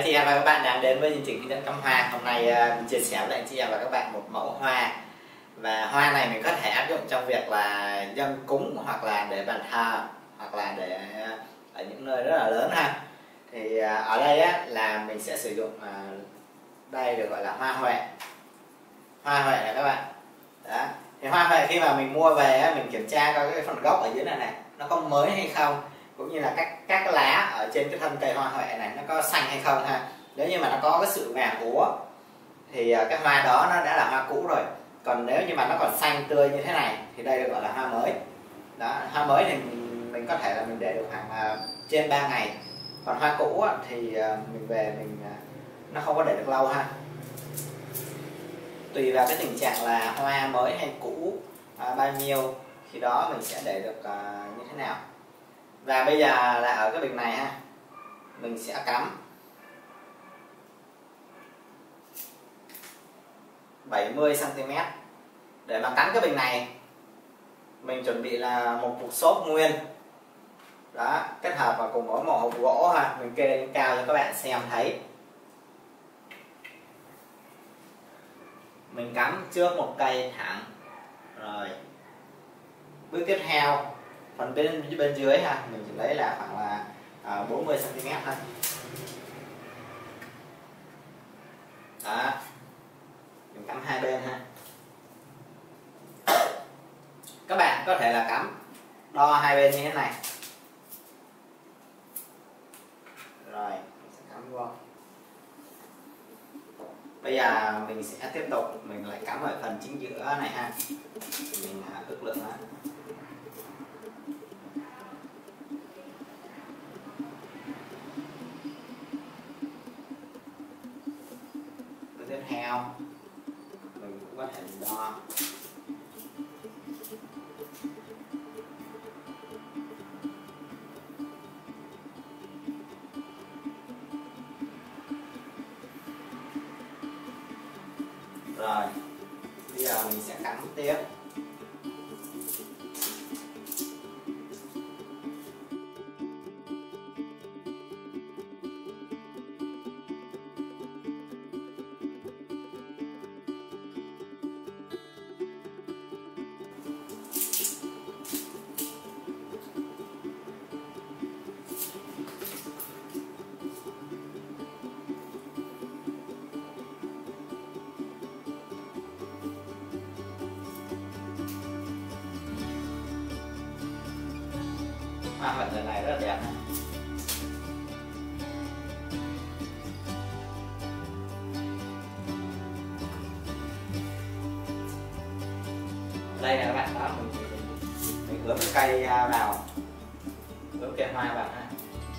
anh chị em và các bạn đang đến với chương trình hướng dẫn cắm hoa. Hôm nay mình chia sẻ với anh chị em và các bạn một mẫu hoa, và hoa này mình có thể áp dụng trong việc là dâng cúng hoặc là để bàn thờ hoặc là để ở những nơi rất là lớn ha. Thì ở đây á, là mình sẽ sử dụng đây được gọi là hoa huệ. Hoa huệ này các bạn. Đó. Thì hoa huệ khi mà mình mua về á, mình kiểm tra coi cái phần gốc ở dưới này nó có mới hay không, cũng như là các cái lá ở trên cái thân cây hoa huệ này nó có xanh hay không ha. Nếu như mà nó có cái sự vàng úa thì cái hoa đó nó đã là hoa cũ rồi. Còn nếu như mà nó còn xanh tươi như thế này thì đây được gọi là hoa mới. Đó, hoa mới thì mình có thể là mình để được khoảng trên 3 ngày. Còn hoa cũ thì mình về nó không có để được lâu ha. Tùy vào cái tình trạng là hoa mới hay cũ bao nhiêu, khi đó mình sẽ để được như thế nào. Và bây giờ là ở cái bình này ha, mình sẽ cắm 70 cm. Để mà cắm cái bình này mình chuẩn bị là một cục xốp nguyên đó, kết hợp vào cùng với một hộp gỗ ha. Mình kê lên cao cho các bạn xem thấy. Mình cắm trước một cây thẳng rồi. Bước tiếp theo phần bên dưới ha, mình chỉ lấy là khoảng là 40 cm thôi. Đó, mình cắm hai bên ha. Các bạn có thể là cắm đo hai bên như thế này rồi mình sẽ cắm vô. Bây giờ mình sẽ tiếp tục, mình lại cắm ở phần chính giữa này ha. Mình ước lượng đó. Tiếp theo mình cũng có thể đo. Rồi, bây giờ mình sẽ cắm tiếp. Hoa huệ lần này rất là đẹp này. Đây nè các bạn, đó mình hướng cây vào, hướng cây hoa vào ha.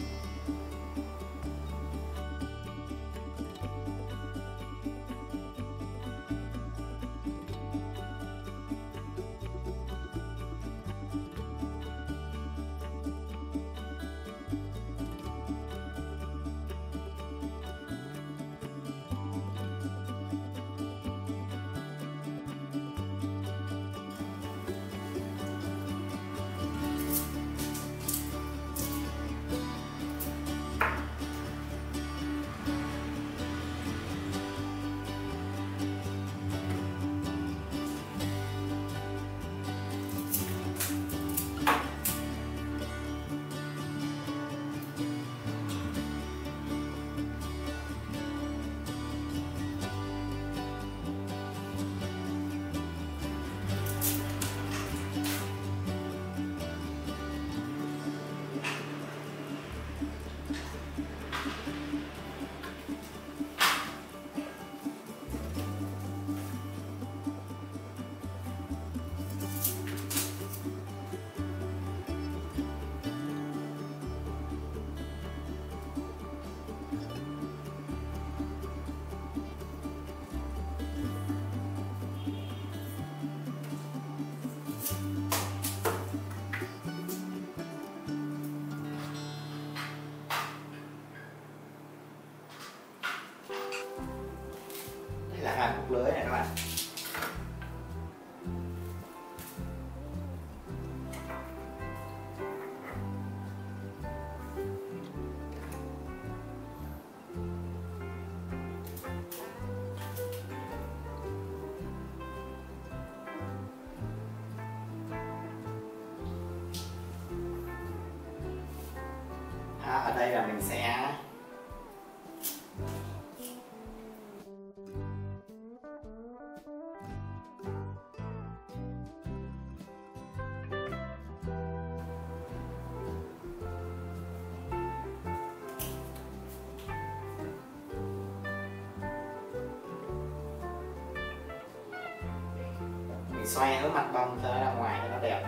Là hàng cục lưới này các bạn. Đó, ở đây là mình sẽ mình xoay hướng mặt bông cho nó ra ngoài cho nó đẹp.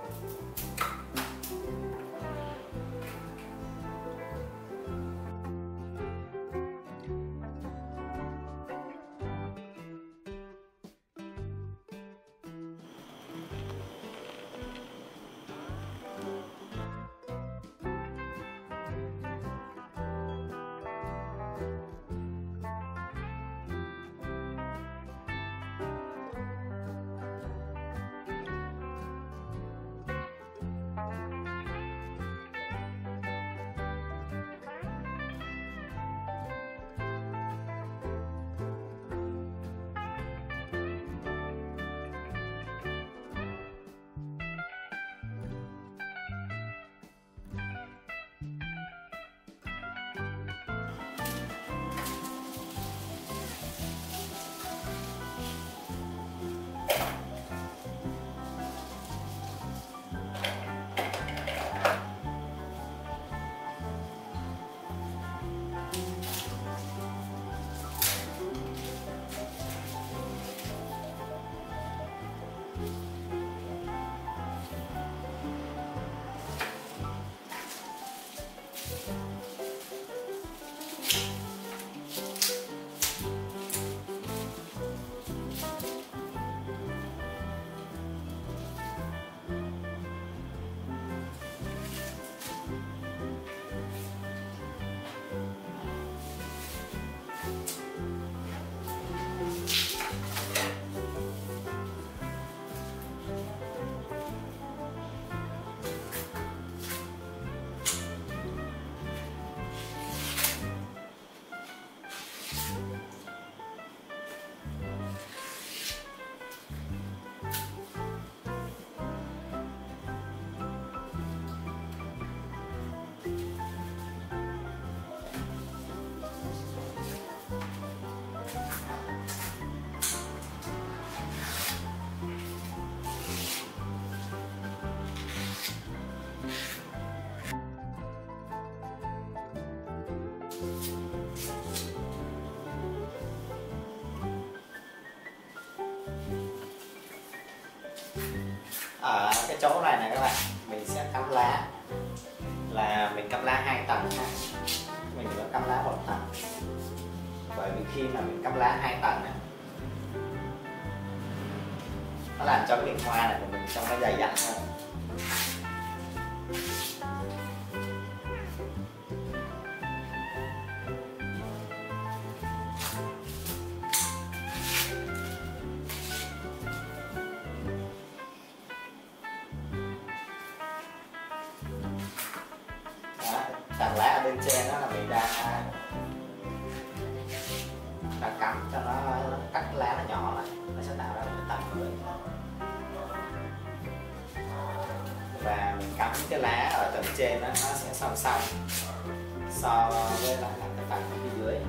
Ở cái chỗ này này các bạn, mình sẽ cắm lá, là mình cắm lá 2 tầng ha. Mình có cắm lá 1 tầng, bởi vì khi mà mình cắm lá 2 tầng á, nó làm cho cái biển hoa này của mình trông nó dày dặn hơn. Tầng lá ở bên trên đó là mình đang cắm cho nó cắt lá nó nhỏ lại, nó sẽ tạo ra một cái tầng mới. Và mình cắm cái lá ở tầng trên đó, nó sẽ song song so với lại là cái tầng ở phía dưới.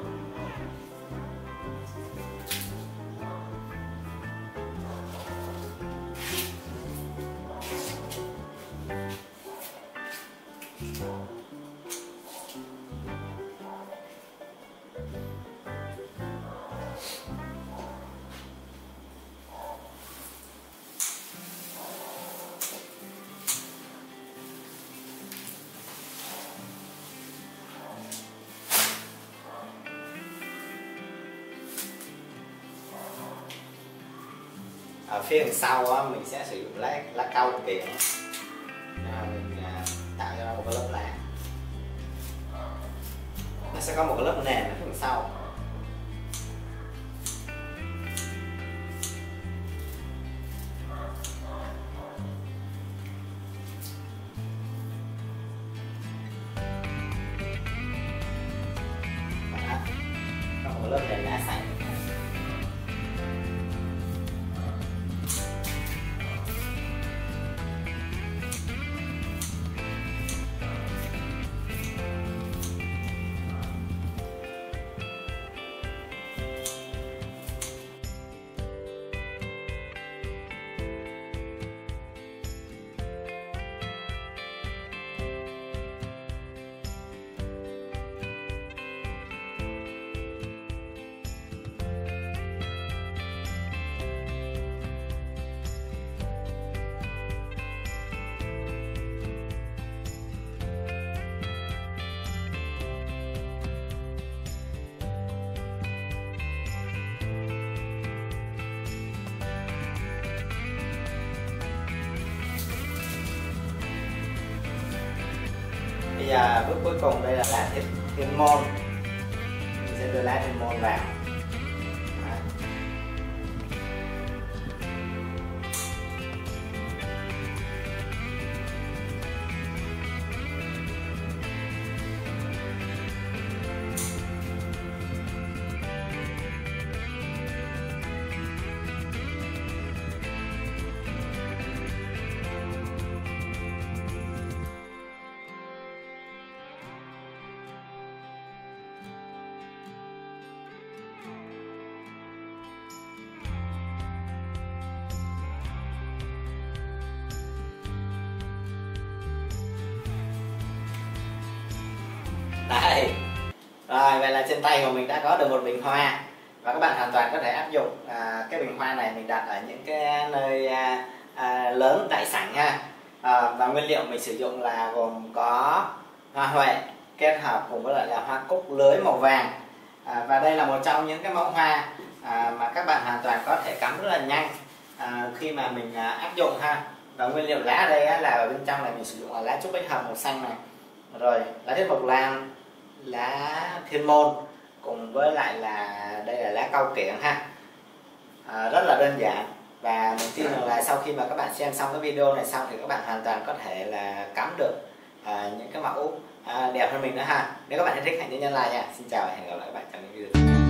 Ở phía đằng sau á, mình sẽ sử dụng lá cau kiện, mình tạo cho nó một cái lớp lá. Nó sẽ có một cái lớp nền ở phía đằng sau. Đó, có một lớp nền lá xanh. giờ bước cuối cùng đây là lá thiên môn. Mình sẽ đưa lá thiên môn vào. Đó. Đây. Rồi, vậy là trên tay của mình đã có được một bình hoa, và các bạn hoàn toàn có thể áp dụng cái bình hoa này mình đặt ở những cái nơi lớn, đại sảnh ha. Và nguyên liệu mình sử dụng là gồm có hoa huệ kết hợp cùng với lại là hoa cúc lưới màu vàng. Và đây là một trong những cái mẫu hoa mà các bạn hoàn toàn có thể cắm rất là nhanh khi mà mình áp dụng ha. Và nguyên liệu lá ở đây là ở bên trong này mình sử dụng là lá trúc bách hợp màu xanh này, rồi lá thiết mộc lan, lá thiên môn, cùng với lại là đây là lá cau kiểng ha. Rất là đơn giản, và mình tin rằng là sau khi mà các bạn xem xong cái video này xong thì các bạn hoàn toàn có thể là cắm được những cái mẫu đẹp hơn mình nữa ha. Nếu các bạn thấy thích hãy nhấn like nha. Xin chào và hẹn gặp lại các bạn trong những video tiếp theo.